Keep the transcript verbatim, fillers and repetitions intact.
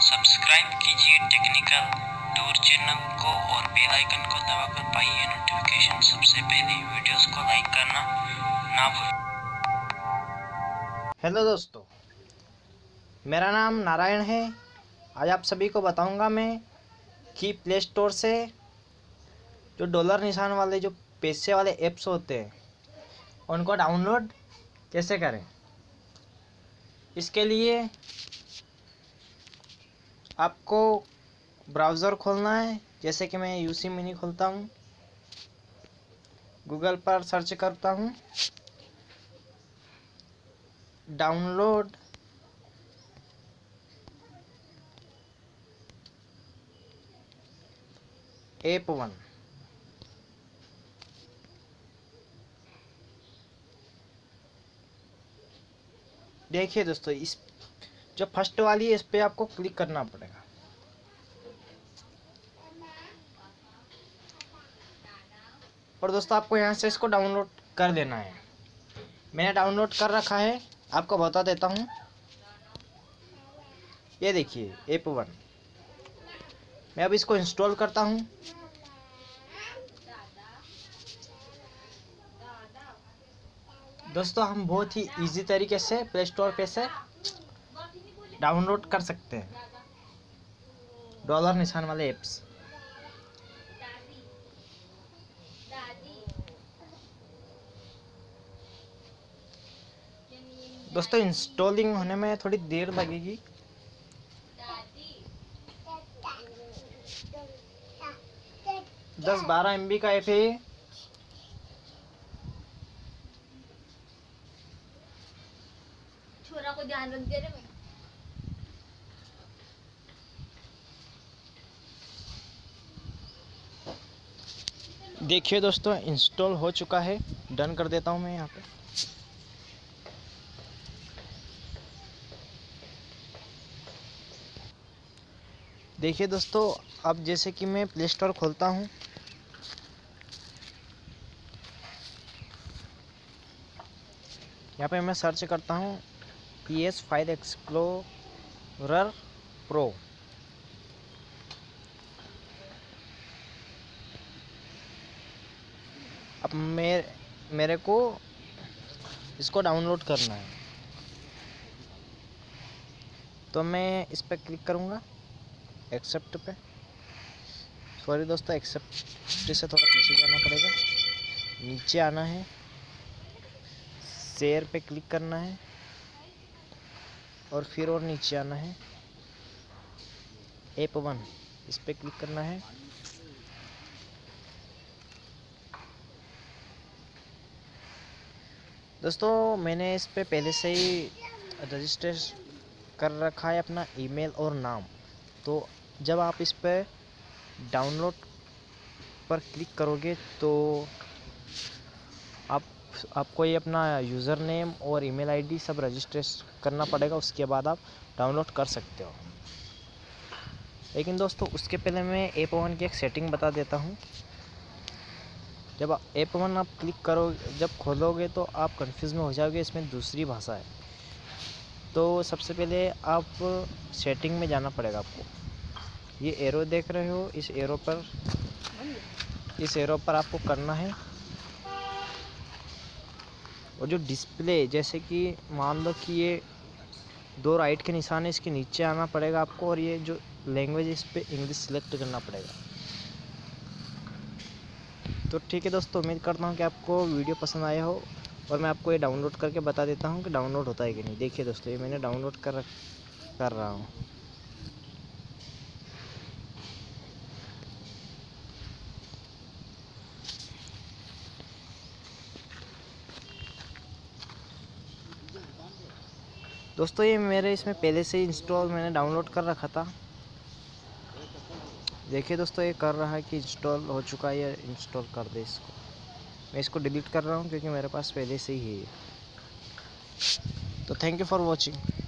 Subscribe कीजिए technical tour channel को और बेल आइकन को दबाकर पाइए नोटिफिकेशन। सबसे पहले वीडियोस को लाइक करना ना भूलें। हेलो दोस्तों, मेरा नाम नारायण है। आज आप सभी को बताऊंगा मैं कि प्ले स्टोर से जो डॉलर निशान वाले जो पैसे वाले ऐप्स होते हैं उनको डाउनलोड कैसे करें। इसके लिए आपको ब्राउज़र खोलना है। जैसे कि मैं यूसी मिनी खोलता हूँ, गूगल पर सर्च करता हूँ डाउनलोड ऐप वन। देखिए दोस्तों, इस जो फर्स्ट वाली है इस पे आपको क्लिक करना पड़ेगा। और दोस्तों आपको यहाँ से इसको डाउनलोड कर लेना है। मैंने डाउनलोड कर रखा है, आपको बता देता हूँ। ये देखिए ऐप वन। मैं अब इसको इंस्टॉल करता हूँ। दोस्तों हम बहुत ही इजी तरीके से प्ले स्टोर पे से डाउनलोड कर सकते हैं डॉलर निशान वाले ऐप्स। दोस्तों इंस्टॉलिंग होने में थोड़ी देर लगेगी। दस बारह एम बी का ऐप है। छोरा को ध्यान रख दे रे। देखिए दोस्तों इंस्टॉल हो चुका है। डन कर देता हूँ मैं यहाँ पे। देखिए दोस्तों, अब जैसे कि मैं प्ले स्टोर खोलता हूँ, यहाँ पे मैं सर्च करता हूँ P S file explorer pro. अब मेरे मेरे को इसको डाउनलोड करना है, तो मैं इस पर क्लिक करूँगा एक्सेप्ट पे। सॉरी दोस्तों, एक्सेप्ट से थोड़ा पीछे जाना पड़ेगा। नीचे आना है, शेयर पे क्लिक करना है और फिर और नीचे आना है, ऐप वन इस पे क्लिक करना है। दोस्तों मैंने इस पे पहले से ही रजिस्टर कर रखा है अपना ईमेल और नाम। तो जब आप इस पे डाउनलोड पर क्लिक करोगे तो आप आपको ये अपना यूज़र नेम और ईमेल आईडी सब रजिस्टर करना पड़ेगा। उसके बाद आप डाउनलोड कर सकते हो। लेकिन दोस्तों उसके पहले मैं ऐप वन की एक सेटिंग बता देता हूँ। जब ऐप वन आप क्लिक करो, जब खोलोगे तो आप कंफ्यूज में हो जाओगे, इसमें दूसरी भाषा है। तो सबसे पहले आप सेटिंग में जाना पड़ेगा आपको। ये एरो देख रहे हो, इस एरो पर इस एरो पर आपको करना है। और जो डिस्प्ले, जैसे कि मान लो कि ये दो राइट के निशान है, इसके नीचे आना पड़ेगा आपको। और ये जो लैंग्वेज इस पे इंग्लिश सिलेक्ट करना पड़ेगा। तो ठीक है दोस्तों, उम्मीद करता हूँ कि आपको वीडियो पसंद आया हो। और मैं आपको ये डाउनलोड करके बता देता हूँ कि डाउनलोड होता है कि नहीं। देखिए दोस्तों, ये मैंने डाउनलोड कर कर रहा हूँ। दोस्तों ये मेरे इसमें पहले से ही इंस्टॉल मैंने डाउनलोड कर रखा था। देखिए दोस्तों, ये कर रहा है कि इंस्टॉल हो चुका है। ये इंस्टॉल कर दे इसको। मैं इसको डिलीट कर रहा हूँ क्योंकि मेरे पास पहले से ही है। तो थैंक यू फॉर वॉचिंग।